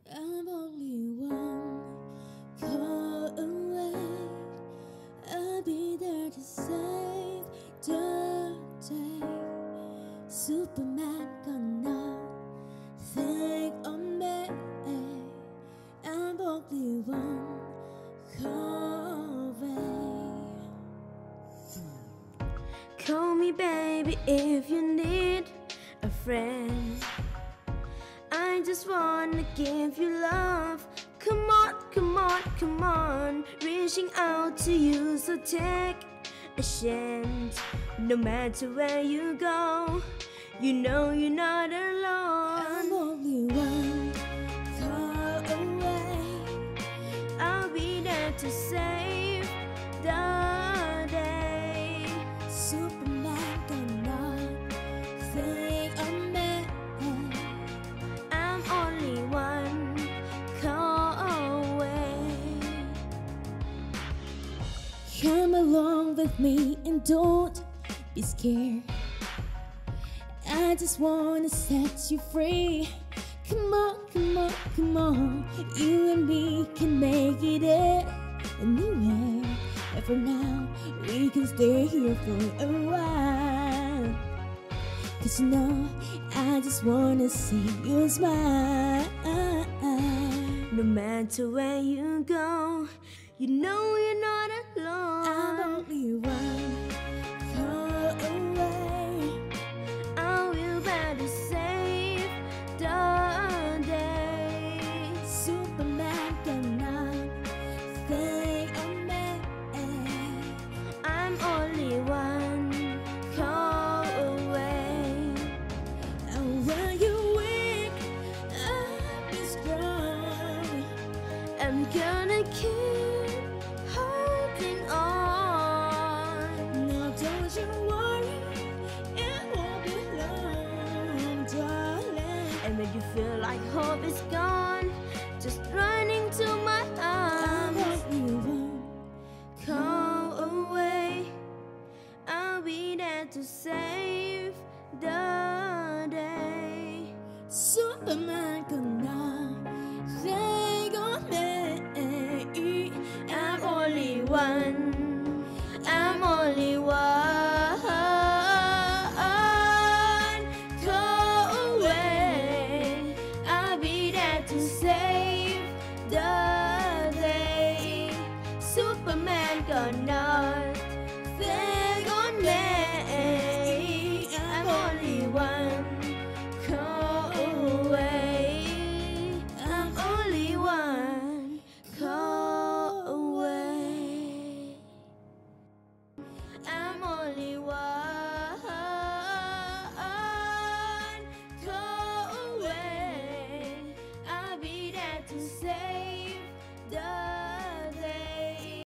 I'm only one call away. I'll be there to save the day. Superman gonna think on me. I'm only one call away. Call me baby if you need a friend. I just wanna give you love. Come on, come on, come on. Reaching out to you, so take a chance. No matter where you go, you know you're not alone. I'm only one call away. I'll be there to save the day. Superman gonna think on me. I'm only one call away. Come along with me and don't be scared. I just wanna set you free. Come on, come on, come on. You and me can make it anywhere. And for now, we can stay here for a while. 'Cause you know, I just wanna see you smile. No matter where you go, you know you're not alone. I'm only one call away. I will better save the day. Superman cannot stay on me. I'm only one call away. And when you're weak, I'll be strong. I'm gonna keep holding on. Now don't you worry, it won't be long, darling. And when you feel like hope is gone, just run into my arms. I'm only one call away. I'll be there to save the day. Superman gonna